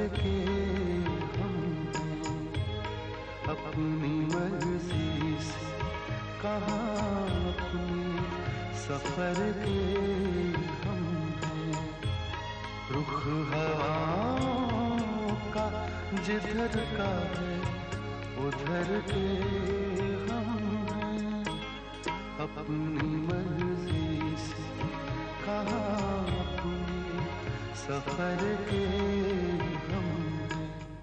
के हम हैं, अपनी मर्जी से कहाँ अपने सफर के हम हैं। रुख हवाओं का जिधर का है उधर के हम हैं, अपनी मर्जी से कहाँ अपने सफर के हम हैं।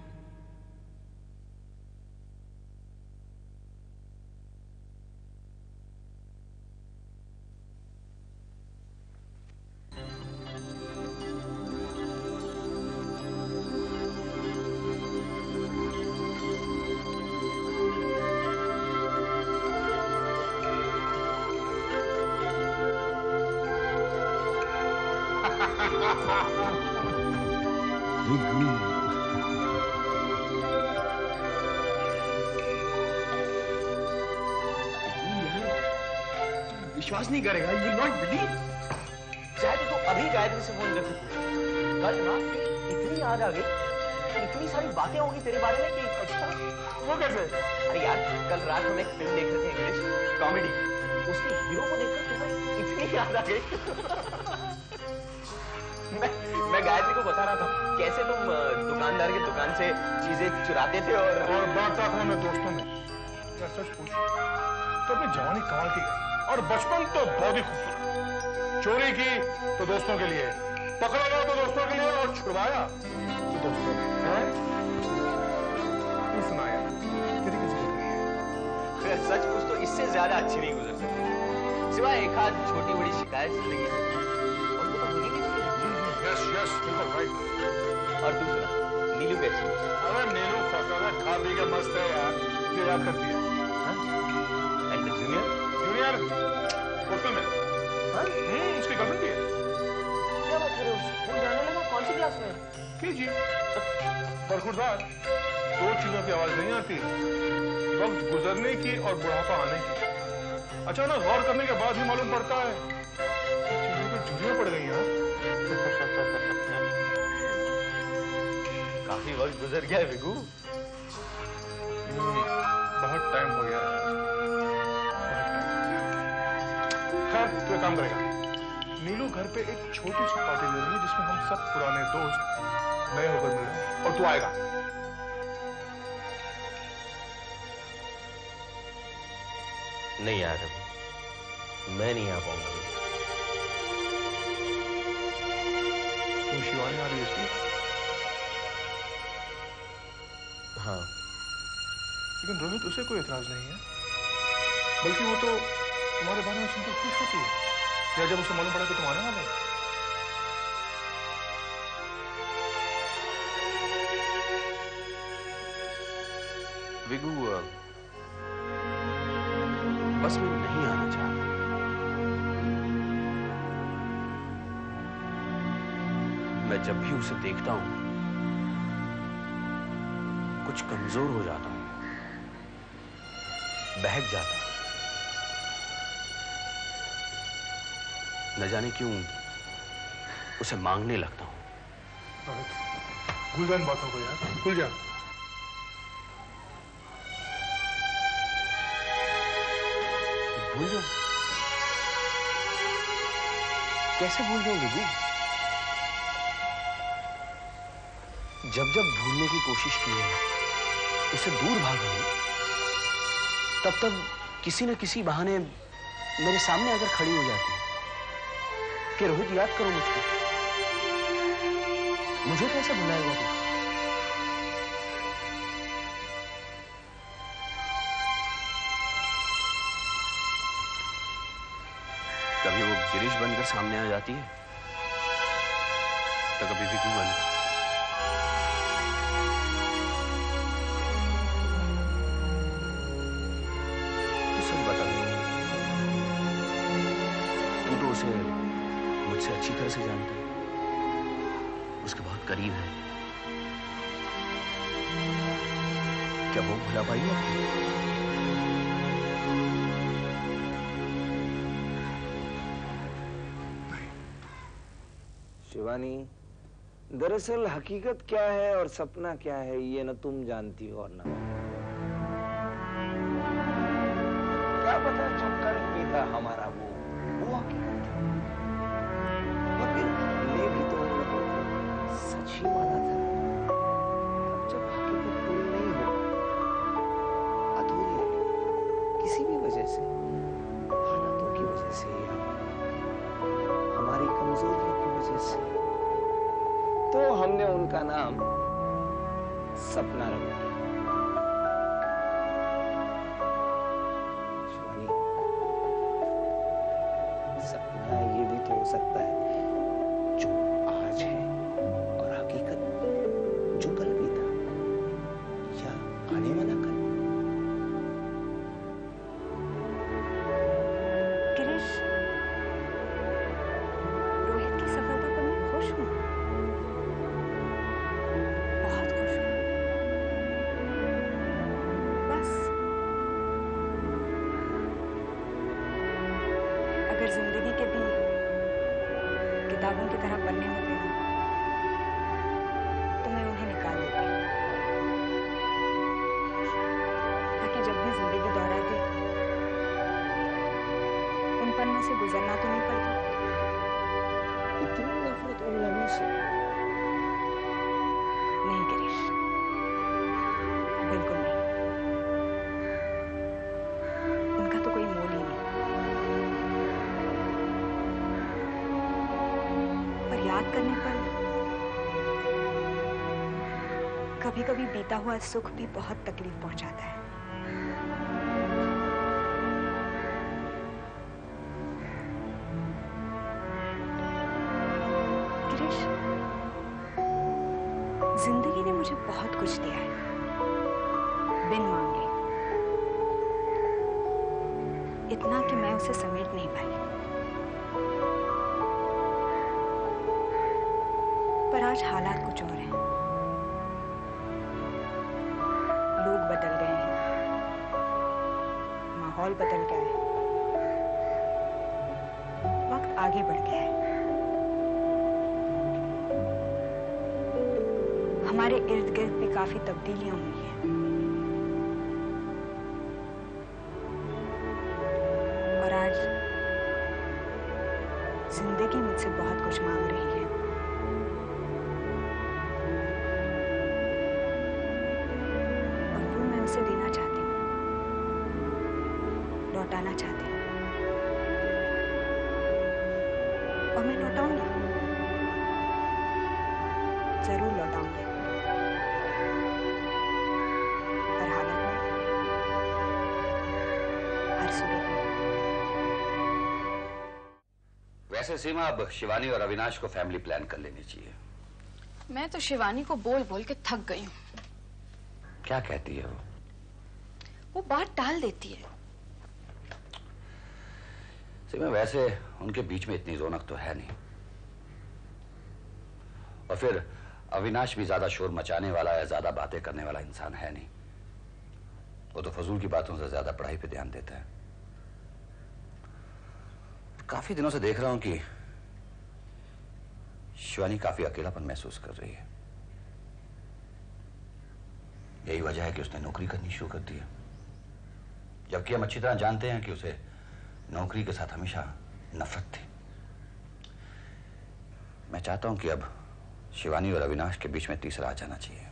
विश्वास नहीं करेगा, यू नॉट बिलीव। चाहे तो अभी गायत्री से फोन कर सकते। कल रात में इतनी याद आ गई, इतनी सारी बातें होंगी तेरे बारे में कि अच्छा वो कैसे? अरे यार कल रात हम एक फिल्म देख रहे थे, इंग्लिश कॉमेडी, उसके हीरो को देखकर तुम्हें इतनी याद आ गई। मैं गायत्री को बता रहा था कैसे तुम दुकानदार की दुकान से चीजें चुराते थे और बांटता था मैं दोस्तों में। क्या सच पूछ तो अपनी जवानी कमाल की गई और बचपन तो बहुत ही खूबसूरत। चोरी की तो दोस्तों के लिए, पकड़ा गया तो दोस्तों के लिए और छुड़वाया तो दोस्तों के लिए। सुनाया तेरी कैसी गुजरी है? सच पूछ तो इससे ज्यादा अच्छी नहीं गुजर सकती, सिवाय एक आध छोटी बड़ी शिकायत जिंदगी से, और वो तो होनी नहीं चाहिए। यस यस बिल्कुल राइट। और दूसरा नीलू कैसी? अरे नीलू फसाना खा पी के मस्त है यार, ये याद करती है। एंड जूनियर जूनियर होटल में उसकी गर्लफ्रेंड है। क्या बात कर रहे हो? स्कूल जाने लगा? कौन सी क्लास में? जी बरखुरदार। दो चीजों की आवाज नहीं आती, वक्त गुजरने की और बुढ़ापा आने की। अचानक गौर करने के बाद ही मालूम पड़ता है चीजों तो झुर्रियां पड़ गई हैं। काफी वक्त गुजर गया है विगू। बहुत टाइम हो गया है। तो काम करेगा, नीलू घर पे एक छोटी सी पार्टी ले रही है जिसमें हम सब पुराने दोस्त नए होकर मिल रहे हैं और तू आएगा। नहीं यार मैं नहीं आ पाऊंगा। तुम शिवानी आ रही है इसलिए? हाँ लेकिन रोहित उसे कोई एतराज नहीं है, बल्कि वो तो तुम्हारे बारे में सुनकर खुश होती है, या जब उसे मालूम पड़ा कि तुम आने वाले हो। विगू बस मैं नहीं आना चाहता। मैं जब भी उसे देखता हूं कुछ कमजोर हो जाता हूं, बहक जाता हूं। न जाने क्यों उसे मांगने लगता हूं। भूल जा इन बातों को यार, भूल जा। भूल जाऊं? कैसे भूल जाऊं विगू? जब जब भूलने की कोशिश की है, उसे दूर भागा हूं, तब तब किसी न किसी बहाने मेरे सामने आकर खड़ी हो जाती है कि रोहित याद करो मुझको। मुझे कैसे भुलाएगा तू? कभी वो गिरीश बनकर सामने आ जाती है तो कभी विगू बनकर। तू सच बता, तू तो उसे मुझसे अच्छी तरह से जानता है, उसके बहुत करीब है। क्या वो भुला पाई है? शिवानी, दरअसल हकीकत क्या है और सपना क्या है ये न तुम जानती हो और न मैं। क्या पता जो कल भी था हमारा वो हकीकत था। और फिर हमने भी तो सच ही माना था। अब जब हकीकत पूरी नहीं हो, अधूरी है किसी भी वजह से, हालातों की वजह से या हमारी कमजोरियों की वजह से, तो हमने उनका नाम सपना रख दिया। शिवानी, सपना ये भी तो हो सकता है जो आज है, और हकीकत जो कल भी था या आने वाला कल। गिरीश, रोहित की सफलता पर मैं खुश हूँ, बहुत खुश हूँ। बस अगर जिंदगी के भी किताबों की तरह पन्ने होते ना, तो मैं उन्हें निकाल देती, ताकि जब भी जिंदगी दोहराती उन पन्नों से गुजरना तो नहीं पड़ता। इतनी नफरत उन लम्हों से? नहीं गिरीश, बिल्कुल नहीं। उनका तो कोई मोल ही नहीं। पर याद करने पर कभी-कभी बीता हुआ सुख भी बहुत तकलीफ पहुंचाता है। गिरीश, जिंदगी ने मुझे बहुत कुछ दिया है, बिन मांगे, इतना कि मैं उसे समेट नहीं पाई। पर आज हालात कुछ और हैं। लोग बदल गए हैं, माहौल बदल गया है, वक्त आगे बढ़ गया है। हमारे इर्द गिर्द भी काफी तब्दीलियां हुई हैं। और आज जिंदगी मुझसे बहुत कुछ मांग रही है। और वो मैं उसे देना चाहती हूँ, लौटाना चाहती हूँ, और मैं लौटाऊंगी, जरूर लौटाऊंगी। हर हालत में, हर सूरत में। वैसे सीमा, अब शिवानी और अविनाश को फैमिली प्लान कर लेनी चाहिए। मैं तो शिवानी को बोल बोल के थक गई हूँ। क्या कहती है वो बात टाल देती है। सीमा, वैसे उनके बीच में इतनी रौनक तो है नहीं, और फिर अविनाश भी ज्यादा शोर मचाने वाला या ज्यादा बातें करने वाला इंसान है नहीं। वो तो फजूल की बातों से ज्यादा पढ़ाई पे ध्यान देता है। काफी दिनों से देख रहा हूं कि शिवानी काफी अकेलापन महसूस कर रही है। यही वजह है कि उसने नौकरी करनी शुरू कर दी है, जबकि हम अच्छी तरह जानते हैं कि उसे नौकरी के साथ हमेशा नफरत थी। मैं चाहता हूं कि अब शिवानी और अविनाश के बीच में तीसरा आ जाना चाहिए।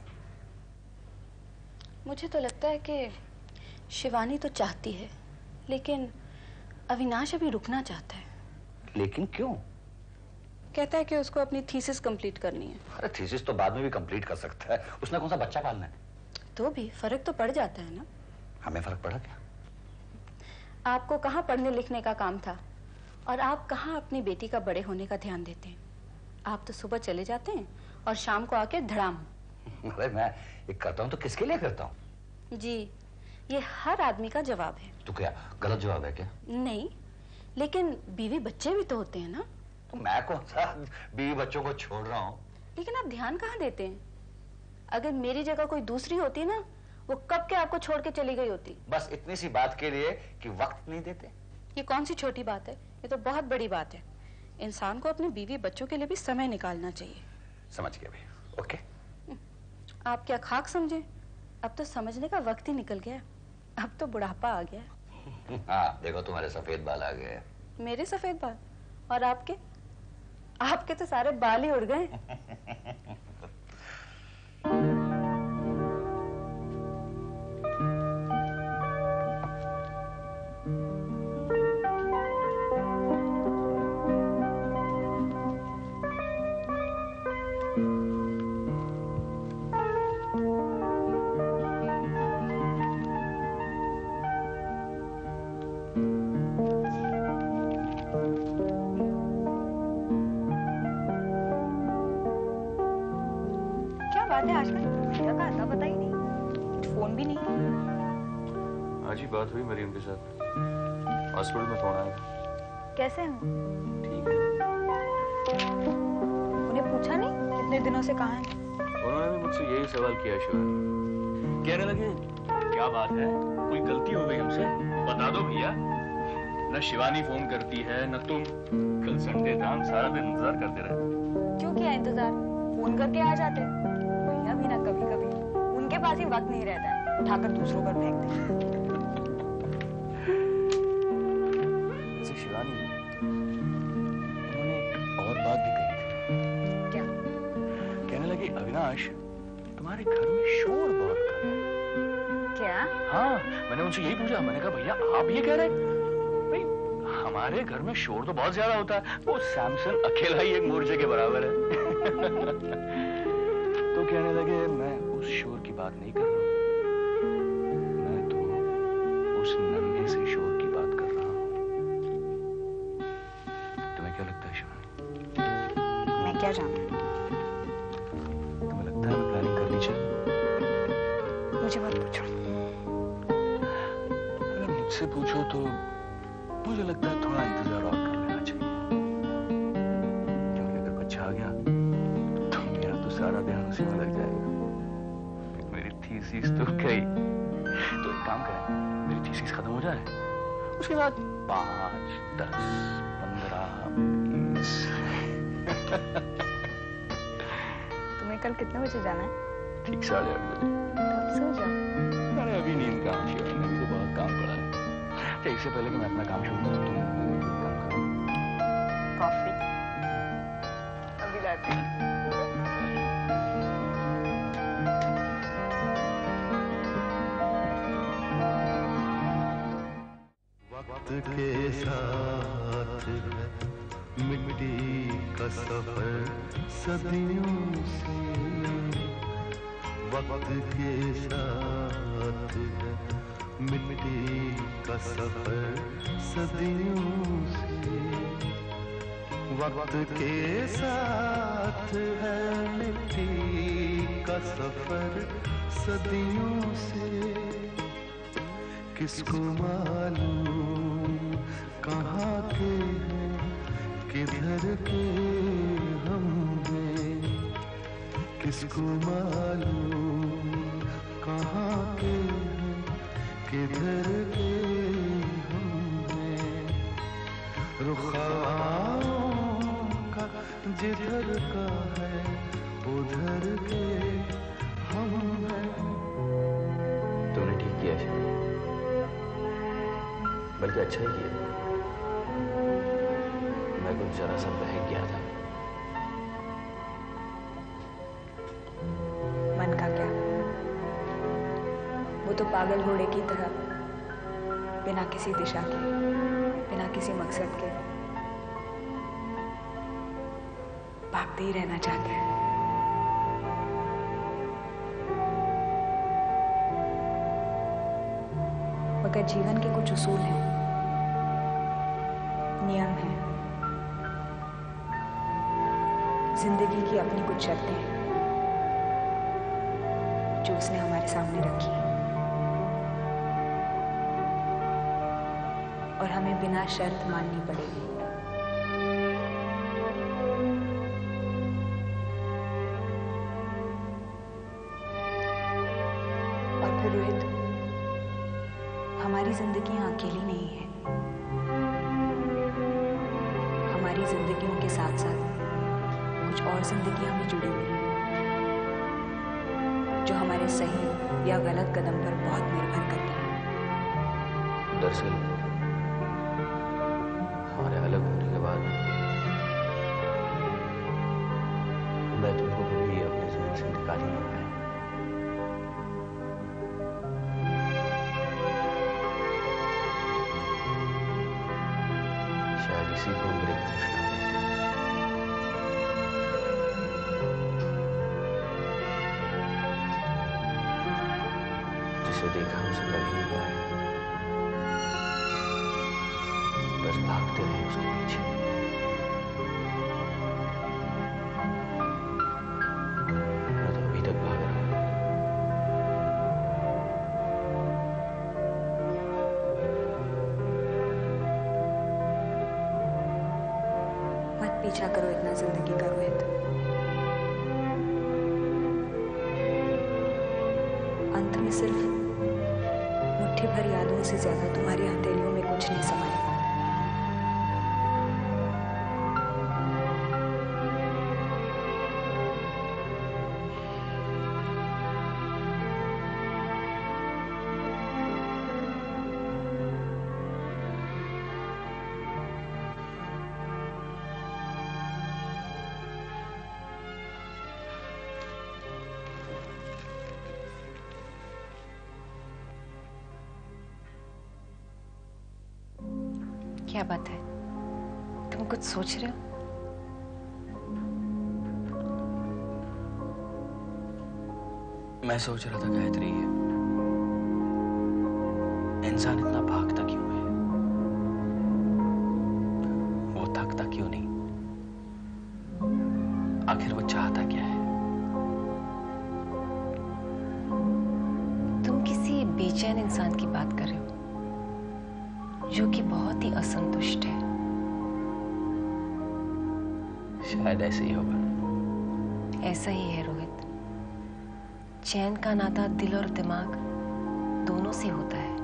मुझे तो लगता है कि शिवानी तो चाहती है, लेकिन अविनाश अभी रुकना चाहता है। लेकिन क्यों? कहता है कि उसको अपनी थीसिस कंप्लीट करनी है। अरे थीसिस तो बाद में भी कंप्लीट कर सकता है, उसने कौन सा बच्चा पालना है। तो भी फर्क तो पड़ जाता है ना। हमें फर्क पड़ा क्या? आपको कहाँ पढ़ने लिखने का काम था, और आप कहाँ अपनी बेटी का बड़े होने का ध्यान देते हैं। आप तो सुबह चले जाते हैं और शाम को आके धड़ाम। अरे मैं ये करता हूँ तो किसके लिए करता हूँ? जी, ये हर आदमी का जवाब है। तो क्या गलत जवाब है क्या? नहीं, लेकिन बीवी बच्चे भी तो होते हैं ना। तो मैं कौन सा बीवी बच्चों को छोड़ रहा हूँ? लेकिन आप ध्यान कहाँ देते हैं? अगर मेरी जगह कोई दूसरी होती ना, वो कब के आपको छोड़ के चली गई होती। बस इतनी सी बात के लिए कि वक्त नहीं देते। ये कौन सी छोटी बात है, ये तो बहुत बड़ी बात है। इंसान को अपनी बीवी बच्चों के लिए भी समय निकालना चाहिए। समझ गया भाई। ओके। आप क्या खाक समझे? अब तो समझने का वक्त ही निकल गया। अब तो बुढ़ापा आ गया। हाँ देखो तुम्हारे सफेद बाल आ गए। मेरे सफेद बाल? और आपके? आपके तो सारे बाल ही उड़ गए। बात हुई मरीम के साथ, हॉस्पिटल में फोन आया। कैसे हो? ठीक है। उन्हें पूछा नहीं कितने दिनों से कहाँ हैं? उन्होंने भी मुझसे यही सवाल किया शिवानी। कहने लगे क्या बात है, कोई गलती हो गई हमसे, बता दो भैया। न शिवानी फोन करती है न तुम। कल संडे था, हम सारा दिन इंतजार करते रहे। क्यों किया इंतजार? फोन करके आ जाते। भैया भी ना कभी कभी उनके पास ही वक्त नहीं रहता है, उठाकर दूसरों पर फेंक देते। शिवानी, उन्होंने एक और बात भी कही थी। क्या? कहने लगे अविनाश तुम्हारे घर में शोर बहुत कर रहा है। क्या? हाँ, मैंने उनसे यही पूछा। मैंने कहा भैया आप ये कह रहे हैं? भाई हमारे घर में शोर तो बहुत ज्यादा होता है, वो सैमसन अकेला ही एक मोर्चे के बराबर है। तो कहने लगे मैं उस शोर की बात नहीं कर रहा हूँ, मैं तो उस नन्हे से शोर की बात कर रहा हूँ। तुम्हें क्या लगता है शिवानी? मैं क्या जानूं? तुम्हें लगता है मैं प्लानिंग करनी चाहिए? मुझे मत पूछो। अगर मुझसे पूछो तो मुझे लगता है थोड़ा इंतजार और कर लेना चाहिए, क्योंकि अगर बच्चा आ गया तो मेरा तो सारा ध्यान उसी में लग जाएगा। मेरी थीसिस तो गई। तो एक काम करें, मेरी थीसिस खत्म हो जाए, उसके बाद 5, 10, 15, 20। तुम्हें कल कितने बजे जाना है? ठीक 8:30 बजे। तब सो जाओ। अरे अभी नींद कहाँ शिवानी, अभी तो बहुत काम पड़ा है। इससे पहले कि मैं अपना काम शुरू करूं तुम काम करो। कॉफी अभी लाते हैं। वक्त के साथ है मिट्टी का सफर सदियों से, वक्त के साथ है मिट्टी का सफर सदियों से, वक्त के साथ है मिट्टी का सफर सदियों से। किसको मालूम कहाँ के हैं, किधर के हम हैं, किसको मालूम कहाँ के हैं, किधर के हम हैं। रुखाओं का जिधर का है उधर के हम हैं। तुमने ठीक किया शिवानी, बल्कि अच्छा ही किया। मैं कुछ जरा सा बहक गया था। मन का क्या, वो तो पागल घोड़े की तरह बिना किसी दिशा के, बिना किसी मकसद के भागते ही रहना चाहते हैं। मगर जीवन के कुछ उसूल हैं, नियम हैं, जिंदगी की अपनी कुछ शर्तें हैं जो उसने हमारे सामने रखी हैं और हमें बिना शर्त माननी पड़ेगी। और फिर रोहित, हमारी जिंदगियां अकेली नहीं है। हमारी जिंदगियों के साथ साथ कुछ और जिंदगियां भी जुड़ी हुई हैं, जो हमारे सही या गलत कदम पर बहुत निर्भर करती हैं। दरअसल हमारे अलग होने के बाद मैं तुमको कभी अपने जहन से निकाल ही नहीं पाया। शायद इसी को मेरे तृष्णा कहते हैं। जिसे देखा उसे कभी नहीं पाया, बस भागते रहे उसके पीछे। मैं तो अभी तक भाग रहा हूं। मत पीछा करो इतना जिंदगी का रोहित। अंत में सिर्फ मुट्ठी भर यादों से ज्यादा तुम्हारी हथेलियों में कुछ नहीं समाएगा। क्या बात है, तुम कुछ सोच रहे हो? मैं सोच रहा था गायत्री, इंसान इतना भागता क्यों है? वो थकता क्यों नहीं? आखिर वो चाहता क्या है? तुम किसी बेचैन इंसान की बात कर रहे हो जो कि बहुत ही असंतुष्ट है। शायद ऐसे ही होगा। ऐसा ही है रोहित। चैन का नाता दिल और दिमाग दोनों से होता है।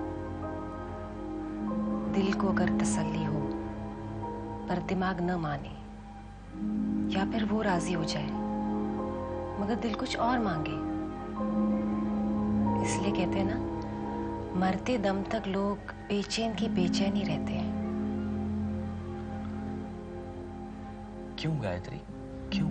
दिल को अगर तसल्ली हो पर दिमाग न माने, या फिर वो राजी हो जाए मगर दिल कुछ और मांगे, इसलिए कहते हैं ना, मरते दम तक लोग बेचैन की बेचैनी रहते हैं। क्यों गायत्री, क्यों?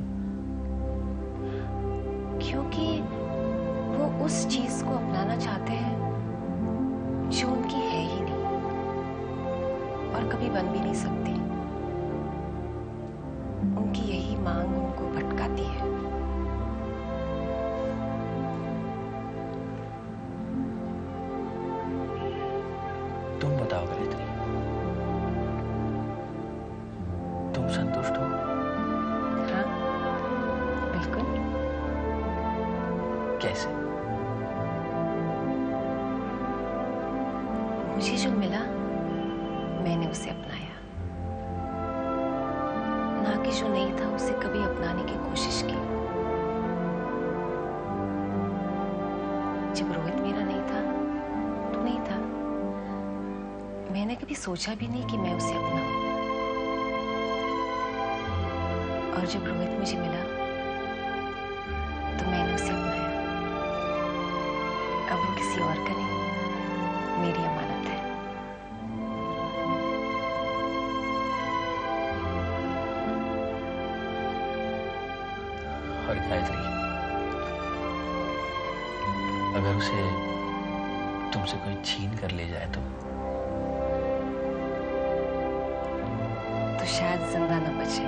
क्योंकि वो उस चीज को अपनाना चाहते हैं जो उनकी है ही नहीं और कभी बन भी नहीं सकती। उनकी यही मांग उनको भटकाती है। तुम बताओ गायत्री, तुम संतुष्ट हो? हाँ, बिल्कुल। कैसे? मुझे जो मिला मैंने उसे अपनाया, ना कि जो नहीं था उसे कभी अपनाने की कोशिश की। जब रोहित मेरा नहीं था तो नहीं था। मैंने कभी सोचा भी नहीं कि मैं उसे अपनाऊं। और जब रोहित मुझे मिला तो मैंने उसे अपनाया। अब वो किसी और का नहीं, मेरी अमानत है। और गायत्री, अगर उसे तुमसे कोई छीन कर ले जाए तो शायद जिंदा न बचे।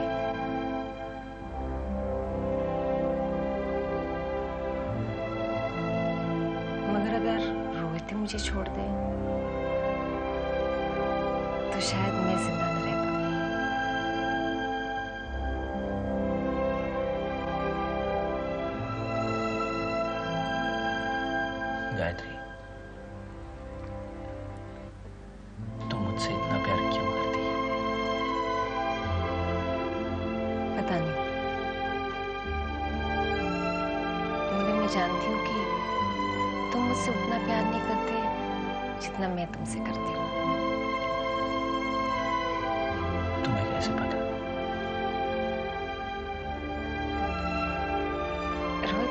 मगर अगर रोहित मुझे छोड़ दे तो शायद मैं जिंदा न रह पाऊं। गायत्री, तुम मुझसे इतना प्यार क्यों करती है? पता नहीं, मगर मैं जानती हूँ कि तुम मुझसे उतना प्यार नहीं करते जितना मैं तुमसे करती हूँ। तुम्हें कैसे पता?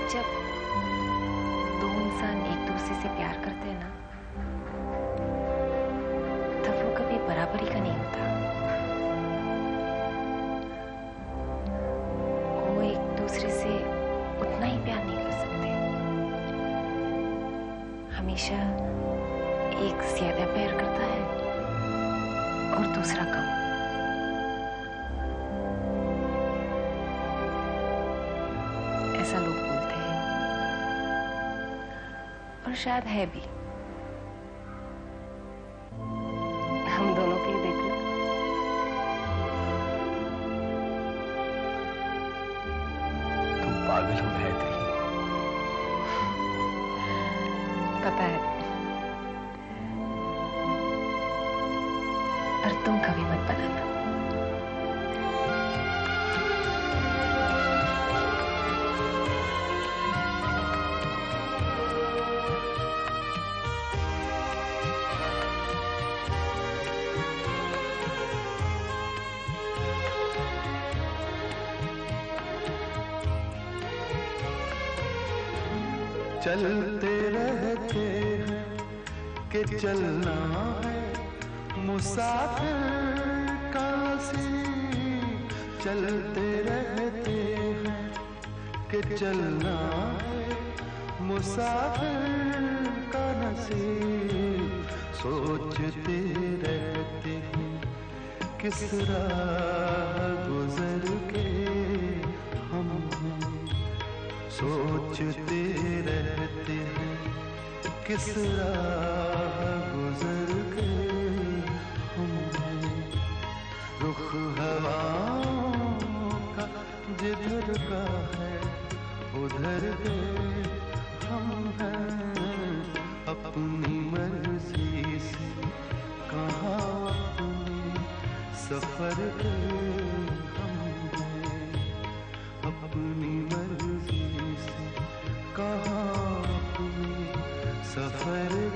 जब दो इंसान एक दूसरे से प्यार करते हैं ना, तब वो कभी बराबरी का नहीं होता। वो एक दूसरे से उतना ही प्यार नहीं कर सकते। हमेशा एक ज्यादा प्यार करता है और दूसरा कम। ऐसा लोग बोलते हैं और शायद है भी। हम दोनों के ही देख लो। तुम पागल हो गायत्री। पता है, और तुम कभी मत बनाना। चलते रहते हैं कि चलना है मुसाफिर का नसीब। चलते रहते हैं कि चलना है मुसाफिर का नसीब। सोचते रहते हैं किस राह गुजर के हम सोचते रहते हैं किस राह गुजर के हम रुख हवाओं का जिधर का है उधर के हम हैं। अपनी मर्जी से कहाँ अपने सफर के हम हैं। अपनी मर्जी से कहाँ अपने सफर